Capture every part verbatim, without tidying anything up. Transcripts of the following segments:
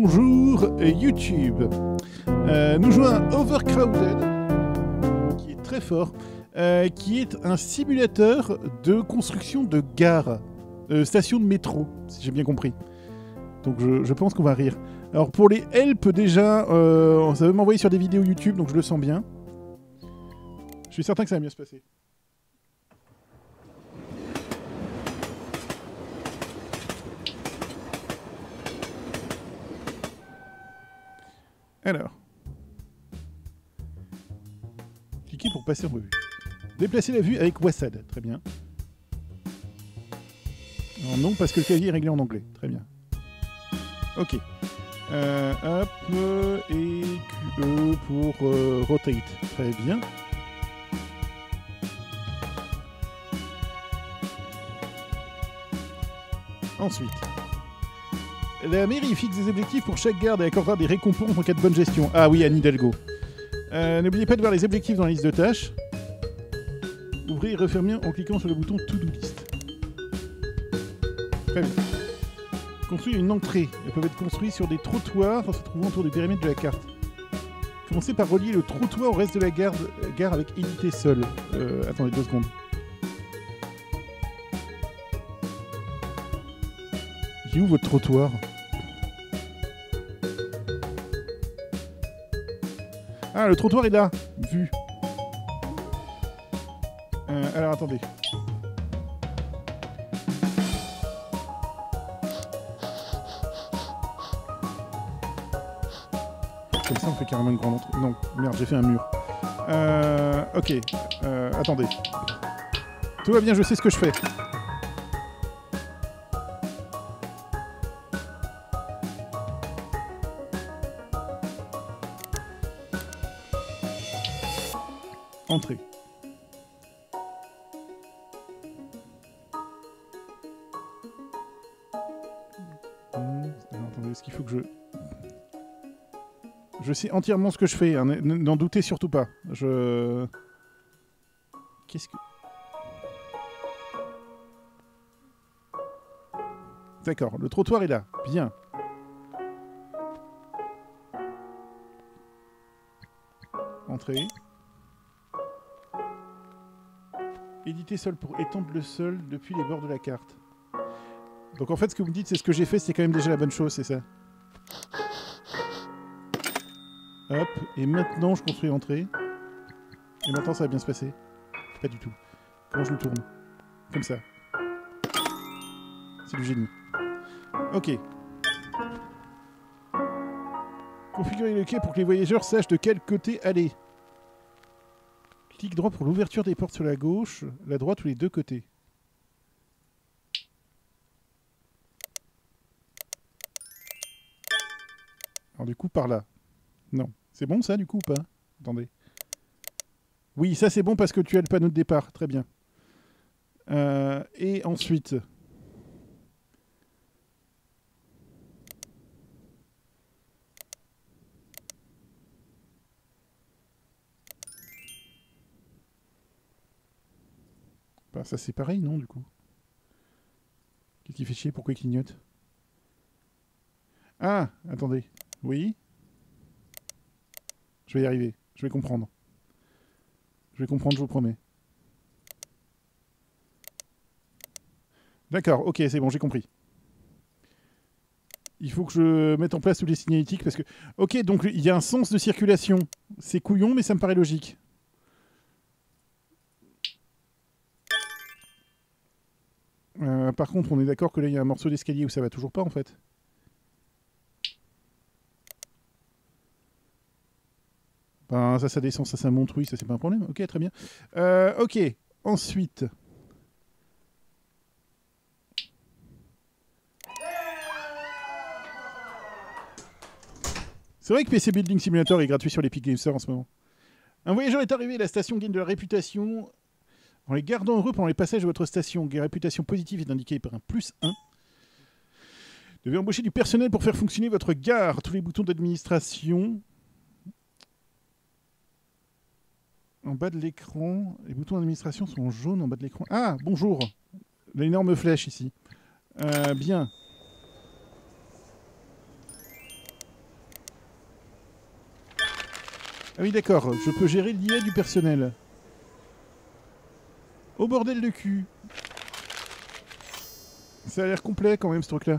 bonjour YouTube. Euh, nous jouons à Overcrowded, qui est très fort, euh, qui est un simulateur de construction de gare, euh, station de métro, si j'ai bien compris. Donc je, je pense qu'on va rire. Alors pour les help déjà, euh, ça veut m'envoyer sur des vidéos YouTube, donc je le sens bien. Je suis certain que ça va mieux se passer. Alors. Cliquez pour passer en revue. Déplacer la vue avec WASD. Très bien. Alors non, parce que le clavier est réglé en anglais. Très bien. Ok. Euh, hop. Euh, et Q E pour euh, rotate. Très bien. Ensuite. La mairie fixe des objectifs pour chaque garde et accordera des récompenses en cas de bonne gestion. Ah oui, Anne Hidalgo. Euh, N'oubliez pas de voir les objectifs dans la liste de tâches. Ouvrez et refermez en cliquant sur le bouton To-Do List. Très bien. Construire une entrée. Elles peuvent être construites sur des trottoirs se trouvant autour du périmètre de la carte. Commencez par relier le trottoir au reste de la gare, gare avec éditer seul. Euh, attendez deux secondes. Il est où votre trottoir ? Ah, le trottoir est là. Vu. Euh, alors, attendez. Comme ça, on fait carrément une grande entrée. Non, merde, j'ai fait un mur. Euh, ok. Euh, attendez. Tout va bien, je sais ce que je fais. Entrée. Hum, attendez, est-ce qu'il faut que je... Je sais entièrement ce que je fais, hein, n'en doutez surtout pas. Je... Qu'est-ce que... D'accord, le trottoir est là. Bien. Entrée. Éditer sol pour étendre le sol depuis les bords de la carte. Donc en fait, ce que vous me dites, c'est ce que j'ai fait, c'est quand même déjà la bonne chose, c'est ça. Hop, et maintenant je construis l'entrée. Et maintenant ça va bien se passer. Pas du tout. Comment je le tourne? Comme ça. C'est du génie. Ok. Configurer le quai pour que les voyageurs sachent de quel côté aller. Clic droit pour l'ouverture des portes sur la gauche, la droite ou les deux côtés. Alors du coup par là. Non. C'est bon ça du coup ou pas? Attendez. Oui, ça c'est bon parce que tu as le panneau de départ. Très bien. Euh, et ensuite... Bah, ça c'est pareil, non, du coup? Qu'est-ce qui fait chier? Pourquoi il clignote? Ah, attendez. Oui? Je vais y arriver. Je vais comprendre. Je vais comprendre, je vous promets. D'accord, ok, c'est bon, j'ai compris. Il faut que je mette en place tous les signalétiques parce que... Ok, donc il y a un sens de circulation. C'est couillon, mais ça me paraît logique. Euh, par contre, on est d'accord que là, il y a un morceau d'escalier où ça va toujours pas, en fait. Ben, ça, ça descend, ça, ça monte, oui, ça, c'est pas un problème. Ok, très bien. Euh, ok, ensuite... C'est vrai que P C Building Simulator est gratuit sur l'Epic Games Store en ce moment. Un voyageur est arrivé, la station gagne de la réputation... En les gardant heureux pendant les passages de votre station, la réputation positive est indiquée par un plus un. Vous devez embaucher du personnel pour faire fonctionner votre gare. Tous les boutons d'administration. En bas de l'écran. Les boutons d'administration sont jaunes en bas de l'écran. Ah, bonjour. L'énorme flèche ici. Euh, bien. Ah oui, d'accord, je peux gérer l'I A du personnel. Au bordel de cul. Ça a l'air complet quand même ce truc-là.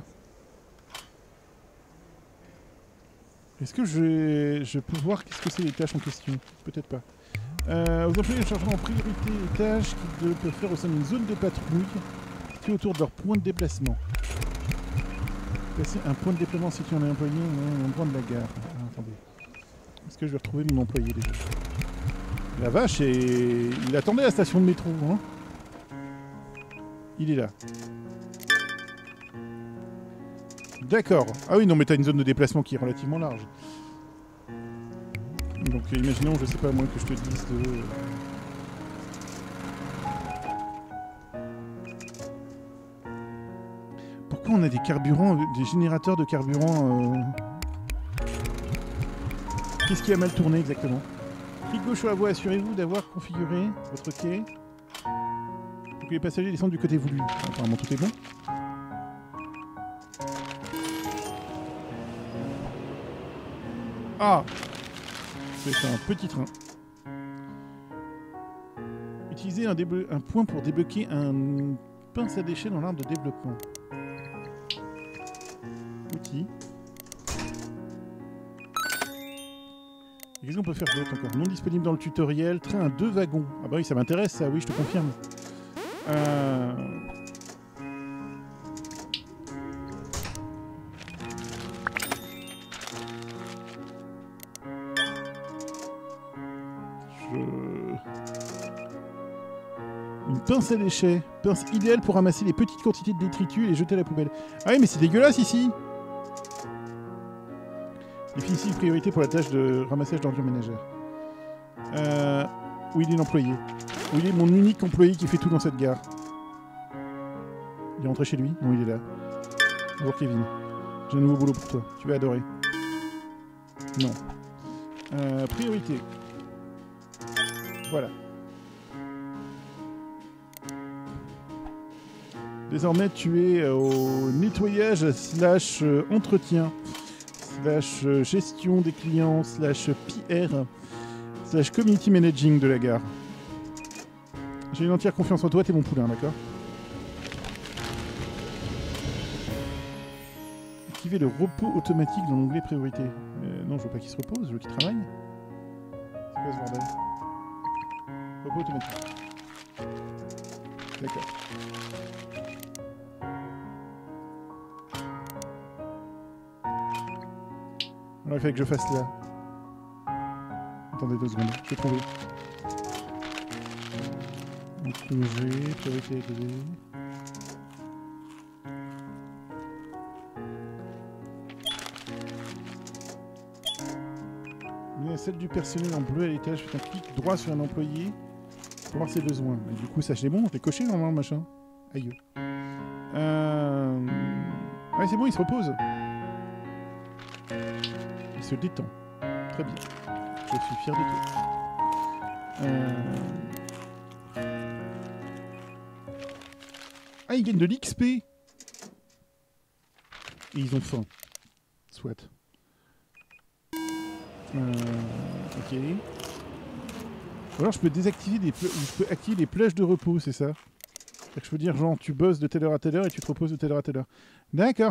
Est-ce que je, je peux voir qu'est-ce que c'est les tâches en question? Peut-être pas. Euh, aux employés chargés en priorité les tâches qu'ils peuvent faire au sein d'une zone de patrouille située autour de leur point de déplacement. Placer un point de déplacement situé en employé à l'endroit de la gare. Ah, attendez. Est-ce que je vais retrouver mon employé déjà? La vache, et... il attendait à la station de métro. Hein. Il est là. D'accord. Ah oui, non, mais t'as une zone de déplacement qui est relativement large. Donc, euh, imaginons, je sais pas, moi, que je te dise de... Pourquoi on a des carburants, des générateurs de carburant euh... Qu'est-ce qui a mal tourné exactement? Clic gauche sur la voie, assurez-vous d'avoir configuré votre quai pour que les passagers descendent du côté voulu. Apparemment, tout est bon. Ah! C'est un petit train. Utilisez un, un point pour débloquer un pince à déchets dans l'arbre de développement. Outil. Qu'est-ce qu'on peut faire d'autre encore? Non disponible dans le tutoriel. Train à deux wagons. Ah bah oui, ça m'intéresse ça, oui, je te confirme. Euh... Une pince à déchets. Pince idéale pour ramasser les petites quantités de détritus et les jeter à la poubelle. Ah oui, mais c'est dégueulasse ici. Définissez une priorité pour la tâche de ramassage d'ordures ménagères. Euh, où il est l'employé? Où il est mon unique employé qui fait tout dans cette gare? Il est rentré chez lui? Non, il est là. Bonjour Kevin. J'ai un nouveau boulot pour toi. Tu vas adorer. Non. Euh, priorité. Voilà. Désormais, tu es au nettoyage slash euh, entretien slash euh, gestion des clients slash P R slash community managing de la gare. J'ai une entière confiance en toi, t'es mon poulain, d'accord? Activer le repos automatique dans l'onglet priorité. Euh, non, je veux pas qu'il se repose, je veux qu'il travaille. C'est quoi ce bordel? Repos automatique. D'accord. Alors il fallait que je fasse là. Attendez deux secondes, je vais trouver. Donc congé, priorité élevée. Mais celle du personnel en bleu à l'étage, faites un clic droit sur un employé pour voir ses besoins. Et du coup ça c'est bon, je l'ai coché normalement machin. Aïe. Euh... Ouais c'est bon, il se repose. Il se détend. Très bien. Je suis fier de toi. Euh... Ah, ils gagnent de l'X P. Et ils ont faim. Soit. Euh... Ok. Ou alors je peux désactiver des... Je peux activer des plages de repos, c'est ça? C'est-à-dire que je peux dire genre tu bosses de telle heure à telle heure et tu te reposes de telle heure à telle heure. D'accord.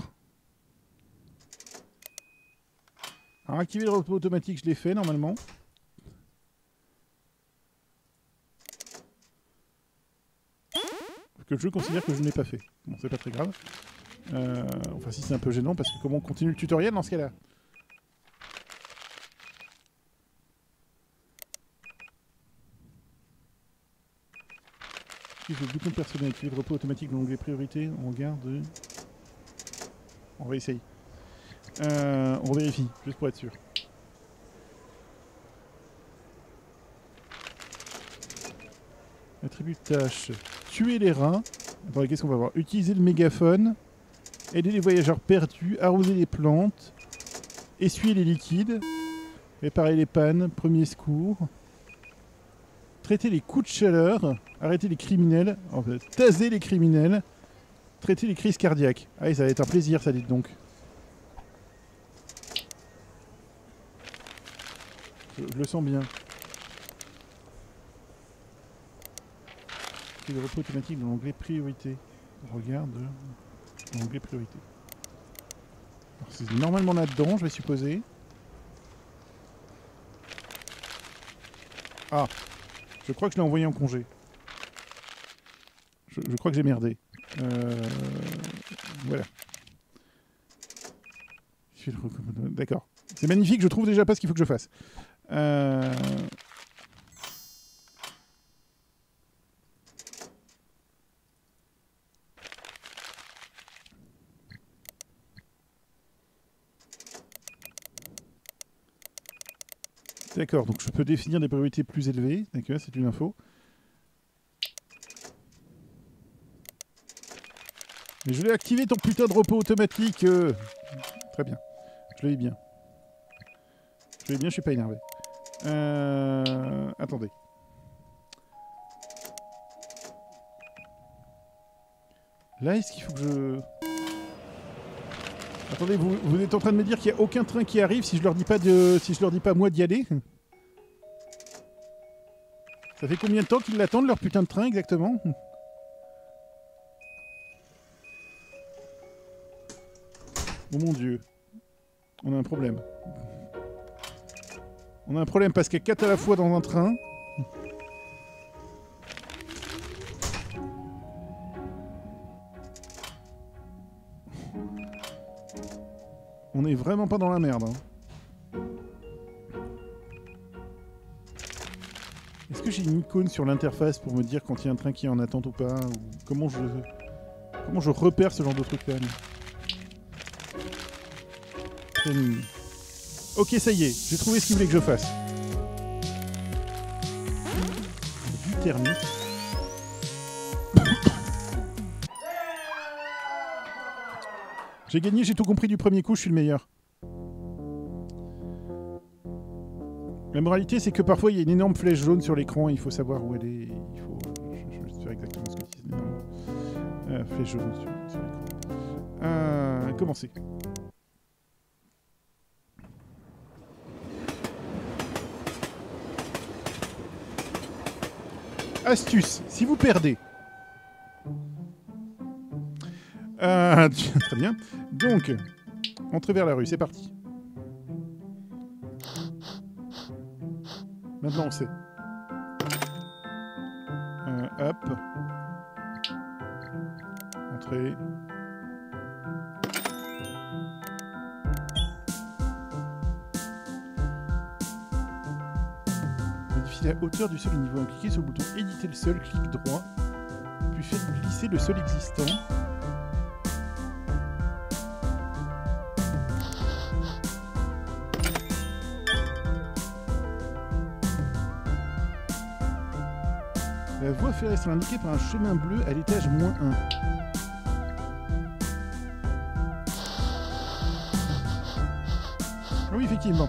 Alors activer le repos automatique, je l'ai fait normalement. Que je considère que je n'ai pas fait. Bon, c'est pas très grave. Euh, enfin, si c'est un peu gênant, parce que comment on continue le tutoriel dans ce cas-là? Active le bouton personnel, activer le repos automatique dans l'onglet priorité. On regarde. On va essayer. Euh, on vérifie, juste pour être sûr. Attribut de tâche. Tuer les rats. Attendez, qu'est-ce qu'on va voir? Utiliser le mégaphone. Aider les voyageurs perdus. Arroser les plantes. Essuyer les liquides. Réparer les pannes. Premier secours. Traiter les coups de chaleur. Arrêter les criminels. En fait, taser les criminels. Traiter les crises cardiaques. Ah, ça va être un plaisir, ça, dites donc. Je, je le sens bien. Le repos automatique dans l'onglet priorité. Regarde dans l'onglet priorité. C'est normalement là-dedans, je vais supposer. Ah, je crois que je l'ai envoyé en congé. Je, je crois que j'ai merdé. Euh, voilà. D'accord. C'est magnifique, je trouve déjà pas ce qu'il faut que je fasse. Euh... D'accord, donc je peux définir des priorités plus élevées. D'accord, c'est une info. Mais je vais activer ton putain de repos automatique. Euh... Très bien. Je l'ai bien. Je l'ai bien, je suis pas énervé. Euh... Attendez. Là, est-ce qu'il faut que je... Attendez, vous, vous êtes en train de me dire qu'il n'y a aucun train qui arrive si je leur dis pas de, si je leur dis pas moi d'y aller? Ça fait combien de temps qu'ils l'attendent leur putain de train exactement? Oh mon dieu. On a un problème. On a un problème parce qu'il y a quatre à la fois dans un train. On est vraiment pas dans la merde. Hein. Est-ce que j'ai une icône sur l'interface pour me dire quand il y a un train qui est en attente ou pas? Ou comment je comment je repère ce genre de truc là? Ok, ça y est, j'ai trouvé ce qu'il voulait que je fasse. Du thermique. J'ai gagné, j'ai tout compris du premier coup, je suis le meilleur. La moralité, c'est que parfois, il y a une énorme flèche jaune sur l'écran, il faut savoir où elle est. Il faut... Je, je vais faire exactement ce que c'est. Euh, flèche jaune sur, sur l'écran. Euh, commencez. Astuce, si vous perdez... Euh, très bien. Donc, entrez vers la rue, c'est parti. Maintenant on sait. Euh, hop. Entrez. Modifiez la hauteur du sol au niveau un. Cliquez sur le bouton éditer le sol, clic droit. Puis faites glisser le sol existant. La voie ferrée sera indiquée par un chemin bleu à l'étage moins un. Ah oui, effectivement.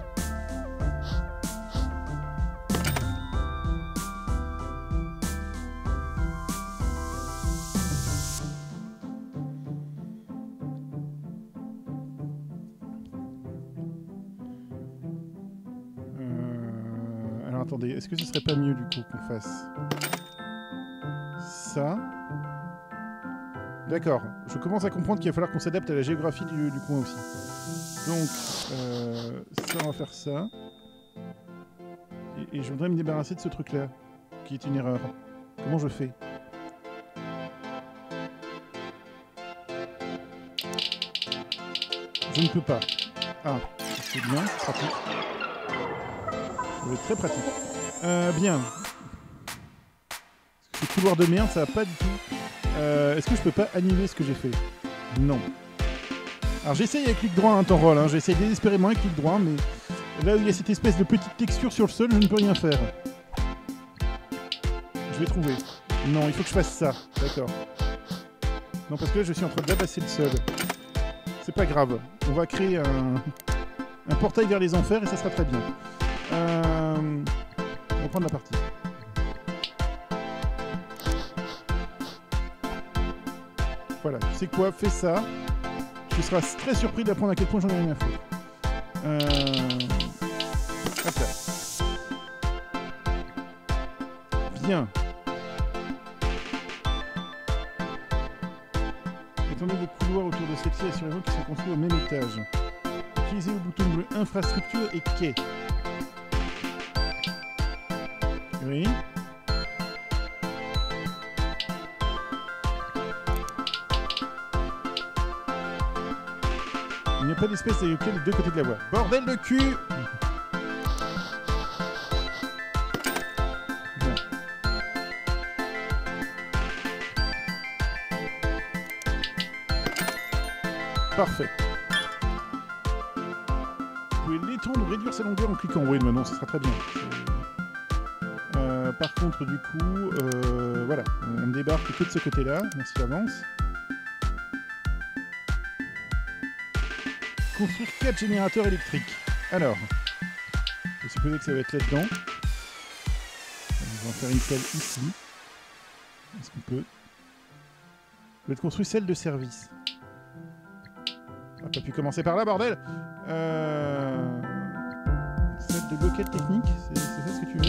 Euh... Alors attendez, est-ce que ce serait pas mieux du coup qu'on fasse ça? D'accord, je commence à comprendre qu'il va falloir qu'on s'adapte à la géographie du, du coin aussi. Donc, euh, ça, on va faire ça. Et, et je voudrais me débarrasser de ce truc-là, qui est une erreur. Comment je fais? Je ne peux pas. Ah, c'est bien, c'est pratique. Ça va être très pratique. Euh, bien. Ce couloir de merde, ça va pas du tout. Euh, Est-ce que je peux pas annuler ce que j'ai fait? Non. Alors j'essaye avec clic droit un temps roll, hein. J'essaye désespérément avec clic droit, mais là où il y a cette espèce de petite texture sur le sol, je ne peux rien faire. Je vais trouver. Non, il faut que je fasse ça. D'accord. Non, parce que là, je suis en train d'abasser le sol. C'est pas grave. On va créer un, un portail vers les enfers et ça sera très bien. Euh... On va prendre la partie. Voilà, tu sais quoi, fais ça. Tu seras très surpris d'apprendre à quel point j'en ai rien à foutre. Euh... Hop là. Bien. Étendez vos couloirs autour de celle-ci, assurez-vous qu'ils sont construits au même étage. Utilisez le bouton bleu infrastructure et quai. Oui. Il n'y a pas d'espèce de des deux côtés de la voie. Bordel de cul! Bien. Parfait. Vous pouvez l'étendre ou réduire sa longueur en cliquant. Oui, maintenant, ce sera très bien. Euh, par contre, du coup, euh, voilà, on débarque que de ce côté-là. Merci d'avance. Construire quatre générateurs électriques. Alors, je suppose que ça va être là-dedans. On va en faire une salle ici. Est-ce qu'on peut? Je vais te construire celle de service. On n'a pas pu commencer par là, bordel. euh... Celle de local technique, c'est ça ce que tu veux?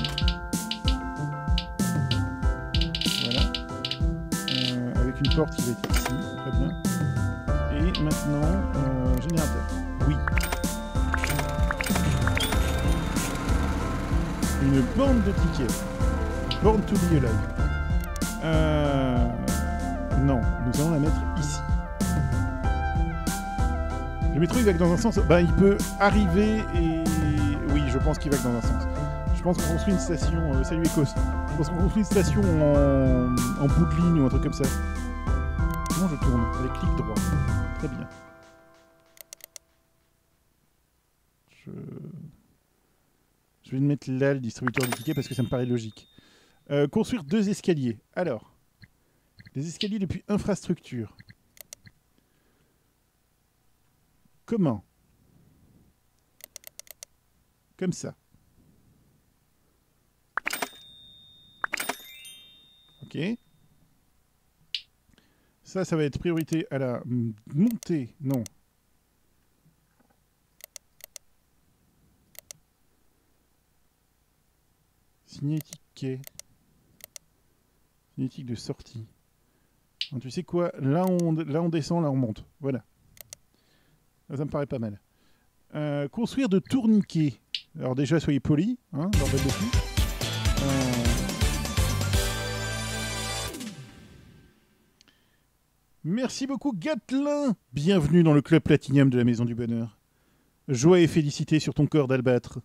Voilà. Euh, avec une porte qui va être ici, très bien. Et maintenant, euh, générateur. Oui. Une borne de tickets. Born to be alive. Euh... Non, nous allons la mettre ici. Le métro, il va que dans un sens. Bah, il peut arriver et... Oui, je pense qu'il va que dans un sens. Je pense qu'on construit une station... Euh, salut Ecos. Je pense qu'on construit une station en... en bout de ligne ou un truc comme ça. Comment je tourne? Avec clic droit. Très bien. Je... Je vais le mettre là, le distributeur de tickets, parce que ça me paraît logique. Euh, construire deux escaliers. Alors, des escaliers depuis infrastructure. Comment? Comme ça. Ok. Ça, ça va être priorité à la montée. Non. Signalétique quai. Signalétique de sortie. Alors, tu sais quoi? Là on, là, on descend, là, on monte. Voilà. Là, ça me paraît pas mal. Euh, construire de tourniquets. Alors déjà, soyez polis, hein, bordel de cul. Euh... Merci beaucoup, Gatlin. Bienvenue dans le club Platinium de la Maison du Bonheur. Joie et félicité sur ton corps d'albâtre.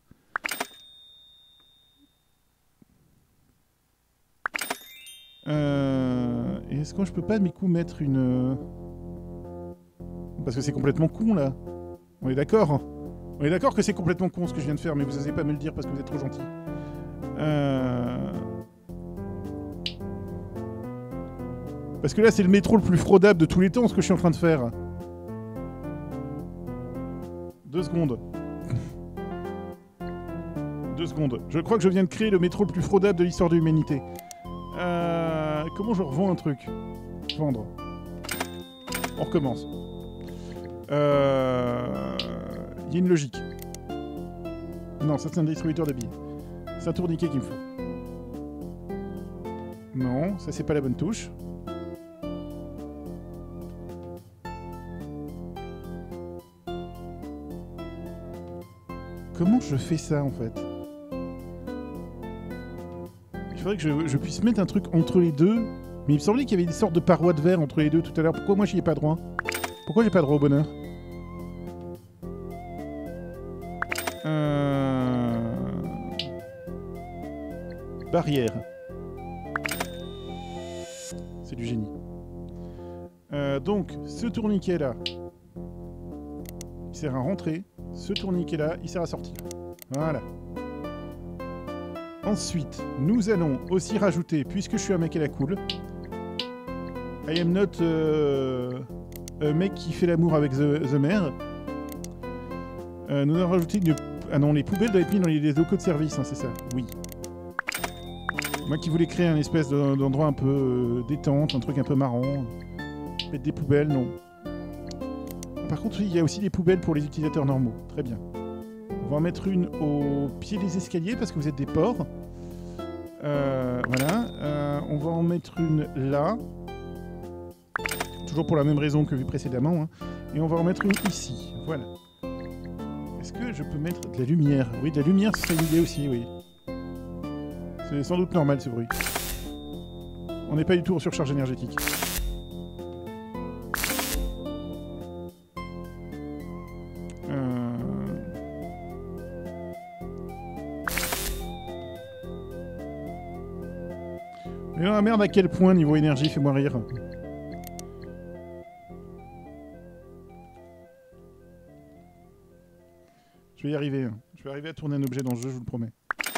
Euh... Est-ce que je peux pas, du coup, mettre une... Parce que c'est complètement con, là. On est d'accord? On est d'accord que c'est complètement con, ce que je viens de faire, mais vous n'osez pas me le dire parce que vous êtes trop gentil. Euh... Parce que là, c'est le métro le plus fraudable de tous les temps, ce que je suis en train de faire. Deux secondes. Deux secondes. Je crois que je viens de créer le métro le plus fraudable de l'histoire de l'humanité. Euh... Comment je revends un truc? Vendre. On recommence. Euh... Il y a une logique. Non, ça c'est un distributeur de billets. C'est un tourniquet qu'il me faut. Non, ça c'est pas la bonne touche. Comment je fais ça en fait? Il faudrait que je, je puisse mettre un truc entre les deux. Mais il me semblait qu'il y avait des sortes de parois de verre entre les deux tout à l'heure. Pourquoi moi j'y ai pas droit? Pourquoi j'ai pas droit au bonheur? Euh... Barrière. C'est du génie. Euh, donc, ce tourniquet-là, il sert à rentrer. Ce tourniquet-là, il sert à sortir. Voilà. Ensuite, nous allons aussi rajouter, puisque je suis un mec à la cool, I am not euh, un mec qui fait l'amour avec the, the mayor. Euh, nous allons rajouter une... Ah non, les poubelles doivent être mises dans les locaux de service, hein, c'est ça? Oui. Moi qui voulais créer un espèce d'endroit un peu euh, détente, un truc un peu marrant. Mettre des poubelles, non. Par contre, oui, il y a aussi des poubelles pour les utilisateurs normaux. Très bien. On va en mettre une au pied des escaliers parce que vous êtes des porcs. Euh, voilà. Euh, on va en mettre une là. Toujours pour la même raison que vu précédemment. Hein. Et on va en mettre une ici. Voilà. Est-ce que je peux mettre de la lumière? Oui, de la lumière, ce serait une idée aussi, oui. C'est sans doute normal, ce bruit. On n'est pas du tout en surcharge énergétique. Mais la merde, à quel point niveau énergie, fais-moi rire. Je vais y arriver. Hein. Je vais arriver à tourner un objet dans le jeu, je vous le promets.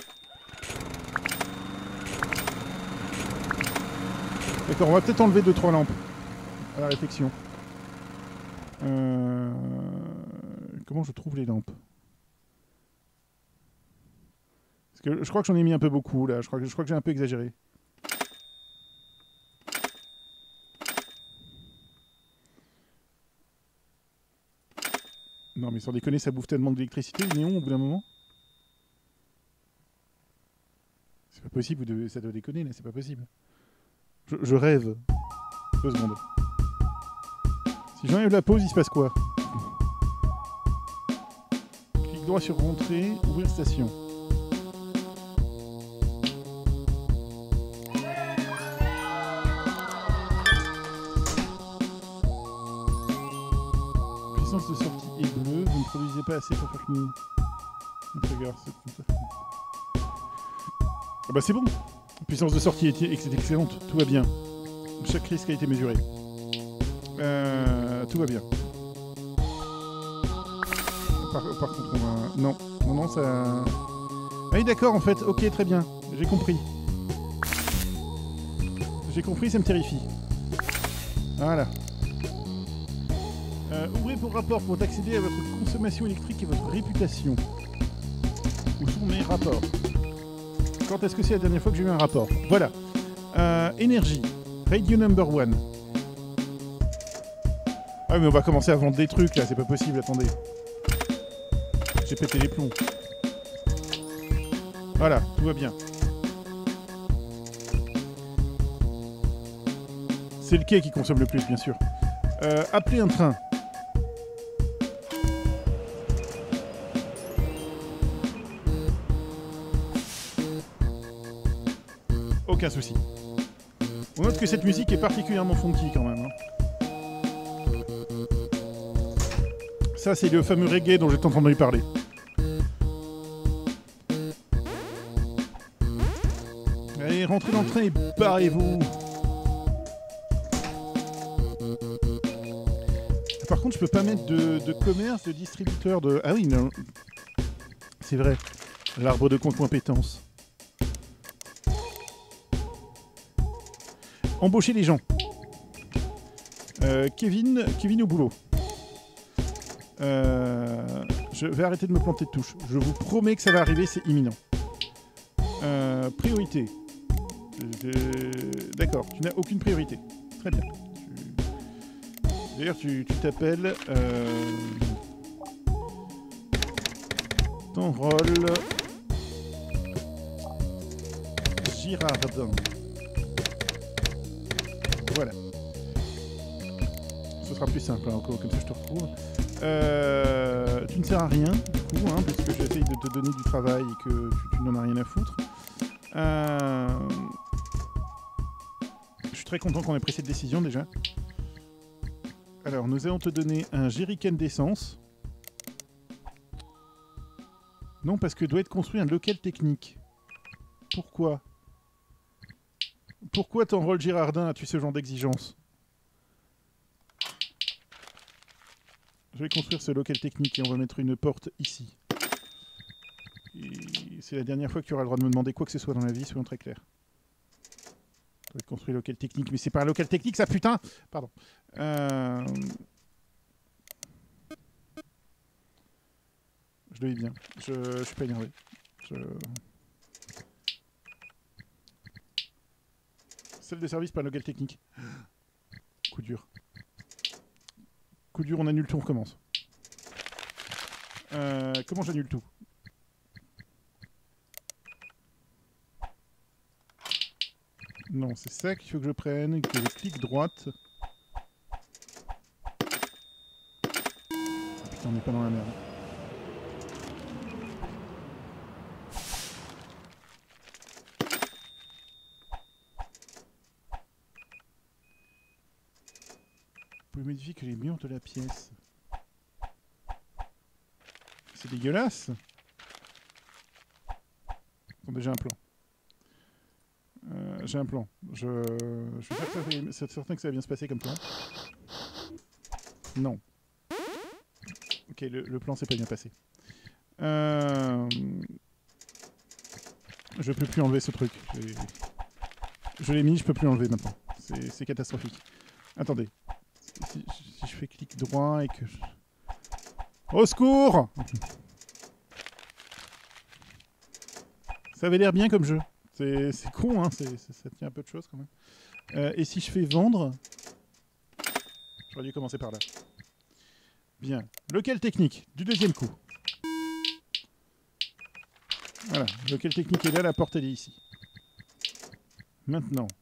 D'accord, on va peut-être enlever deux trois lampes à la réflexion. Euh... Comment je trouve les lampes? Parce que je crois que j'en ai mis un peu beaucoup là. Je crois que, je crois que j'ai un peu exagéré. Non mais sans déconner, ça bouffe tellement d'électricité, le néon, au bout d'un moment. C'est pas possible, vous devez, ça doit déconner là, c'est pas possible. Je, je rêve. Deux secondes. Si j'enlève la pause, il se passe quoi? Clic droit sur rentrée, ouvrir station. Puissance de sortie est bleue, vous ne produisez pas assez pour faire qu'une... Regarde, c'est... Ah bah c'est bon. Puissance de sortie est excellente, tout va bien. Chaque risque a été mesuré. Euh, tout va bien. Par, par contre, on va... Non, non, non, ça... Ah oui, d'accord, en fait. Ok, très bien. J'ai compris. J'ai compris, ça me terrifie. Voilà. Euh, ouvrez vos rapports pour accéder à votre consommation électrique et votre réputation. Où sont mes rapports? Quand est-ce que c'est la dernière fois que j'ai eu un rapport? Voilà. Euh, énergie. Radio number one. Ah mais on va commencer à vendre des trucs là, c'est pas possible, attendez. J'ai pété les plombs. Voilà, tout va bien. C'est le quai qui consomme le plus, bien sûr. Euh, appelez un train. Aucun souci. On note que cette musique est particulièrement funky quand même. Hein. Ça, c'est le fameux reggae dont j'ai entendu parler. Allez, rentrez dans le train et barrez-vous. Par contre, je peux pas mettre de, de commerce, de distributeur, de... Ah oui, non. C'est vrai. L'arbre de compétences. Embaucher les gens. Euh, Kevin, Kevin au boulot. Euh, je vais arrêter de me planter de touche. Je vous promets que ça va arriver, c'est imminent. Euh, priorité. D'accord, tu n'as aucune priorité. Très bien. Tu... D'ailleurs, tu t'appelles... Euh... Ton rôle... Girardin. Voilà. Ce sera plus simple, hein, comme ça je te retrouve. Euh, tu ne sers à rien, du coup, hein, puisque j'essaye de te donner du travail et que tu, tu n'en as rien à foutre. Euh... Je suis très content qu'on ait pris cette décision déjà. Alors, nous allons te donner un jerrycan d'essence. Non, parce que doit être construit un local technique. Pourquoi ? Pourquoi ton rôle Girardin as-tu ce genre d'exigence? Je vais construire ce local technique et on va mettre une porte ici. C'est la dernière fois que tu auras le droit de me demander quoi que ce soit dans la vie, soyons très clairs. Je vais construire local technique, mais c'est pas un local technique ça, putain! Pardon. Euh... Je le vis bien. Je, je suis pas énervé. Je... Celle de service, pas un local technique. Coup dur. Coup dur, on annule tout, on recommence. Euh, comment j'annule tout? Non, c'est ça qu'il faut que je prenne, que je clique droite. Putain, on n'est pas dans la merde. Vous pouvez modifier que les murs de la pièce. C'est dégueulasse. Bon, j'ai un plan. Euh, j'ai un plan. Je, je suis certain, certain que ça va bien se passer comme plan. Non. Ok, le, le plan s'est pas bien passé. Euh... Je peux plus enlever ce truc. Je l'ai mis, je peux plus l'enlever maintenant. C'est catastrophique. Attendez. Si, si je fais clic droit et que je... Au secours! Ça avait l'air bien comme jeu. C'est con, hein, ça tient un peu de choses quand même. Euh, et si je fais vendre... J'aurais dû commencer par là. Bien. Lequel technique? Du deuxième coup. Voilà. Lequel technique est là, la porte elle est ici. Maintenant.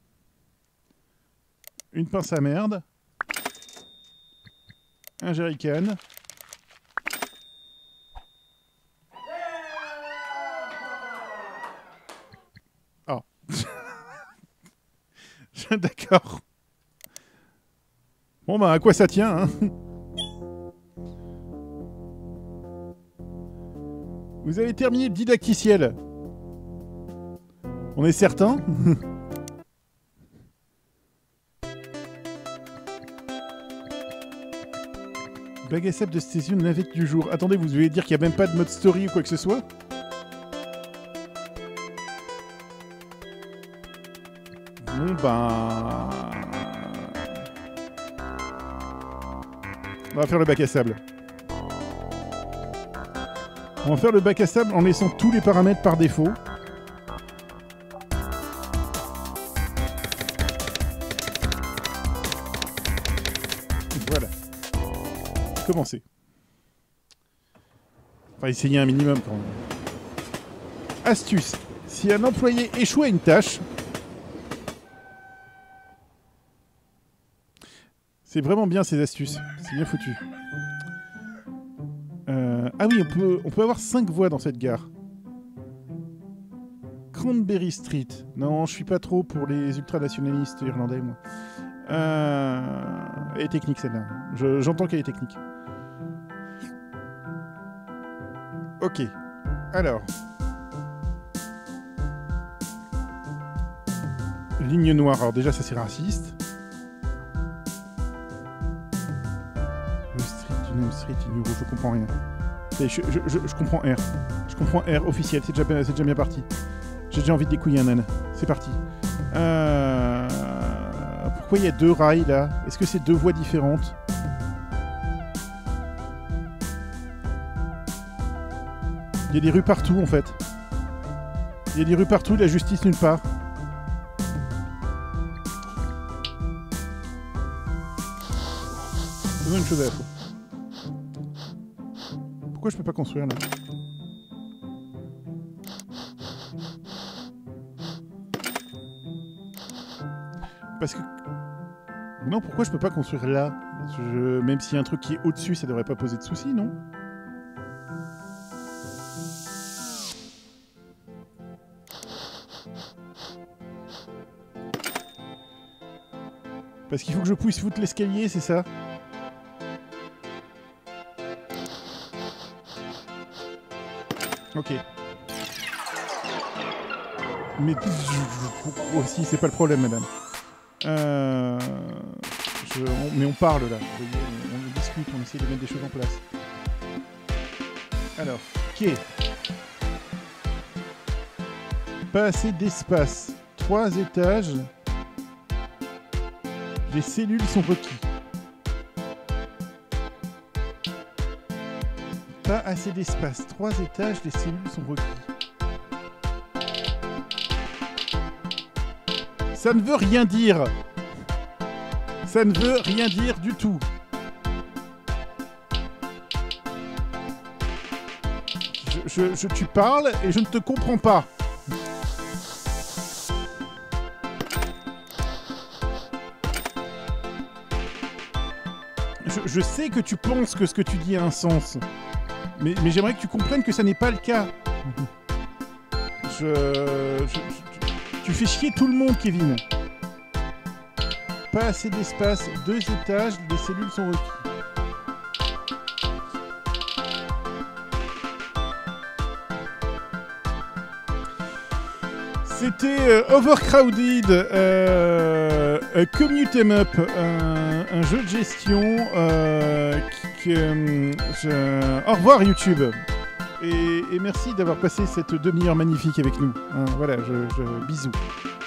Une pince à merde. Un jerrycan. D'accord. Bon bah à quoi ça tient, hein? Vous avez terminé le didacticiel. On est certain? Bague à sable de station navette du jour. Attendez, vous voulez dire qu'il n'y a même pas de mode story ou quoi que ce soit? Bon ben... On va faire le bac à sable. On va faire le bac à sable en laissant tous les paramètres par défaut. Voilà. Commencer. Enfin, essayer un minimum quand même. Astuce. Si un employé échoue à une tâche... C'est vraiment bien ces astuces, c'est bien foutu. Euh, ah oui, on peut, on peut avoir cinq voies dans cette gare. Cranberry Street. Non, je suis pas trop pour les ultranationalistes irlandais, moi. Euh, elle est technique celle-là. J'entends qu'elle est technique. Ok. Alors. Ligne noire. Alors déjà, ça c'est raciste. Le street, numéro, je comprends rien. Je, je, je, je comprends R. Je comprends R officiel, c'est déjà, déjà bien parti. J'ai déjà envie de découiller un âne. C'est parti. Euh... Pourquoi il y a deux rails là? Est-ce que c'est deux voies différentes? Il y a des rues partout en fait. Il y a des rues partout, la justice nulle part. C'est une chose à la fois. Pourquoi je peux pas construire là? Parce que... Non, pourquoi je peux pas construire là? je... Même s'il y a un truc qui est au-dessus, ça devrait pas poser de soucis, non? Parce qu'il faut que je puisse foutre l'escalier, c'est ça? Ok. Mais aussi, c'est pas le problème, madame. Euh... Je... On... Mais on parle là. Vous voyez, on... on discute, on essaie de mettre des choses en place. Alors, quai. Pas assez d'espace. Trois étages. Les cellules sont requis. Pas assez d'espace. Trois étages, les cellules sont requis. Ça ne veut rien dire. Ça ne veut rien dire du tout. Je, je, je, tu parles et je ne te comprends pas. je sais que tu penses que ce que tu dis a un sens. Mais, mais j'aimerais que tu comprennes que ça n'est pas le cas. Je, je, je- tu fais chier tout le monde, Kevin. Pas assez d'espace, deux étages, les cellules sont requises. C'était euh, Overcrowded, euh, euh, Commute 'em Up, un, un jeu de gestion. Euh, qui, que, euh, je- Au revoir YouTube. Et, et merci d'avoir passé cette demi-heure magnifique avec nous. Hein, voilà, je, je... bisous.